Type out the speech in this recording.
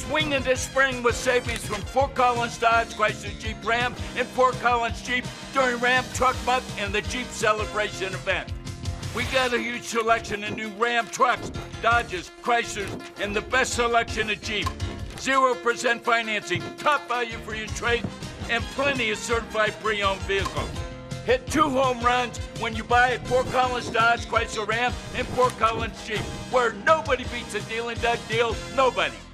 Swinging this spring with savings from Fort Collins Dodge, Chrysler, Jeep, Ram, and Fort Collins Jeep during Ram Truck Month and the Jeep Celebration event. We got a huge selection of new Ram trucks, Dodges, Chryslers, and the best selection of Jeep. 0% financing, top value for your trade, and plenty of certified pre-owned vehicles. Hit 2 home runs when you buy at Fort Collins Dodge, Chrysler, Ram, and Fort Collins Jeep, where nobody beats a Dealin' Doug deal, nobody.